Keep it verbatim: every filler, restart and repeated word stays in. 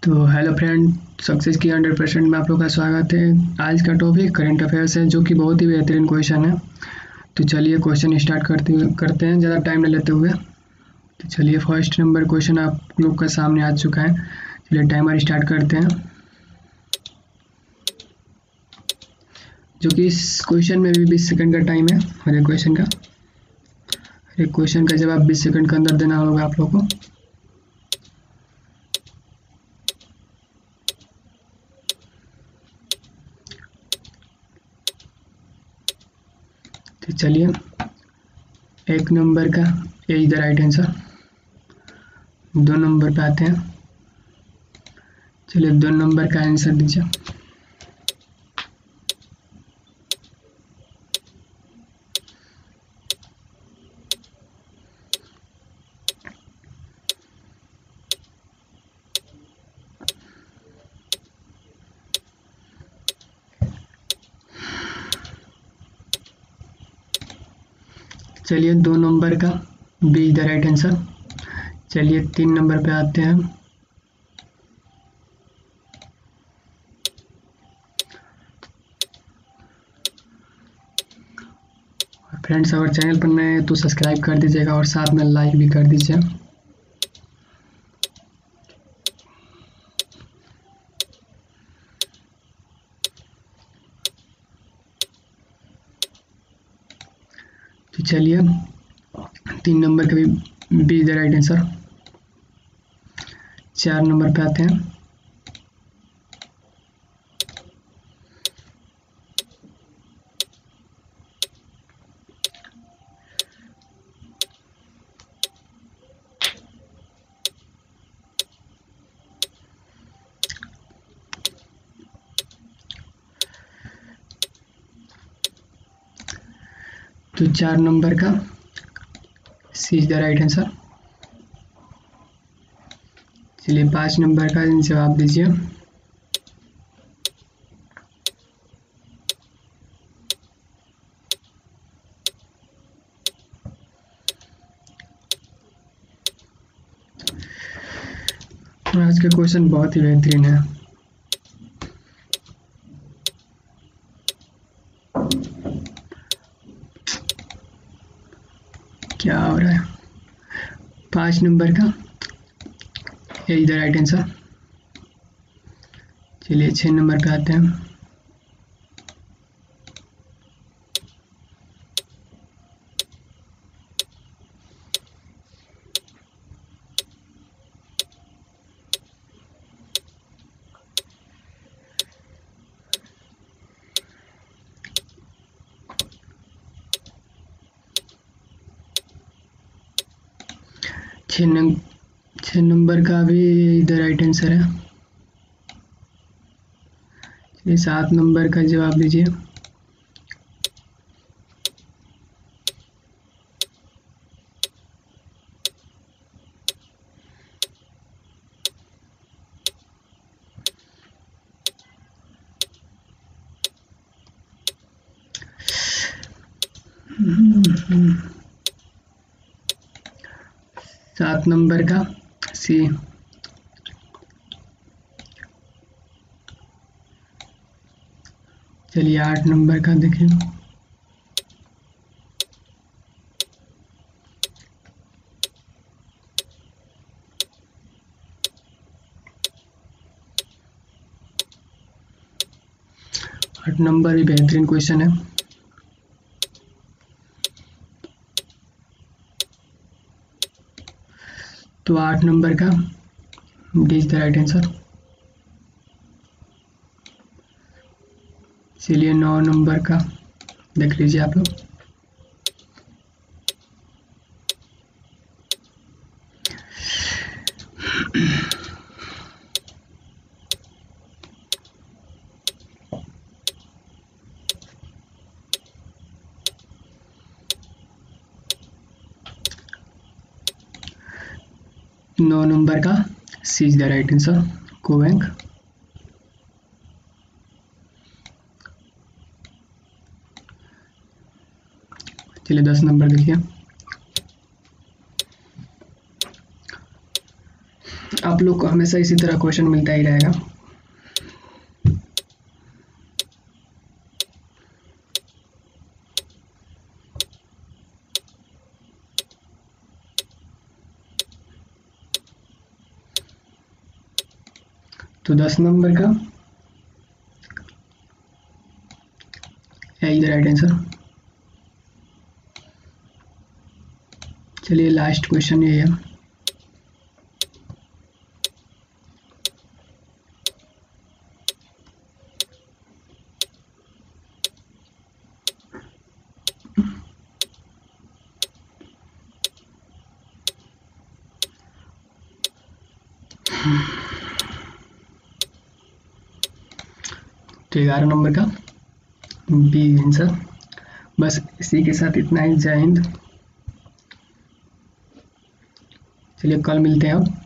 तो hello friend, success की hundred percent में आप लोग का स्वागत है। आज का टॉपिक करंट अफेयर्स है, जो कि बहुत ही बेहतरीन क्वेश्चन है। तो चलिए क्वेश्चन स्टार्ट करते करते हैं ज़्यादा टाइम न लेते हुए। तो चलिए फर्स्ट नंबर क्वेश्चन आप लोग का सामने आ चुका है। चलिए टाइमर स्टार्ट करते हैं, जो कि इस क्वेश्चन में भी बीस सेकंड का टाइम है। हर एक क्वेश्चन का हर एक क्वेश्चन का जवाब बीस सेकंड के अंदर देना होगा आप लोग को। तो चलिए एक नंबर का A is the right answer. दो नंबर पे आते हैं। चलिए दो नंबर का आंसर दीजिए। चलिए दो नंबर का B is the right answer. चलिए तीन नंबर पे आते हैं। फ्रेंड्स, अगर चैनल पर नए हैं तो सब्सक्राइब कर दीजिएगा और साथ में लाइक भी कर दीजिए। तो चलिए तीन नंबर का भी B is the right answer. चार नंबर पे आते हैं। तो चार नंबर का C is the right answer. चलिए पाँच नंबर का जवाब दीजिए। आज का क्वेश्चन बहुत ही बेहतरीन है। क्या हो रहा है? पाँच नंबर का A is the right answer. चलिए छः नंबर पे आते हैं। छः नंबर छः नंबर का भी इधर राइट आंसर है। चलिए सात नंबर का जवाब दीजिए। सात नंबर का सी। चलिए आठ नंबर का देखिए। आठ नंबर भी बेहतरीन क्वेश्चन है। तो आठ नंबर का D is the right answer. चलिए नौ नंबर का देख लीजिए आप लोग। नौ नंबर का C is the right answer, कोवैंक। चलिए दस नंबर देखिए। आप लोग को हमेशा इसी तरह क्वेश्चन मिलता ही रहेगा। तो दस नंबर का है इधर राइट आंसर। चलिए लास्ट क्वेश्चन ये है। तो ग्यारह नंबर का बी आंसर। बस इसी के साथ इतना ही। जय हिंद। चलिए कल मिलते हैं अब।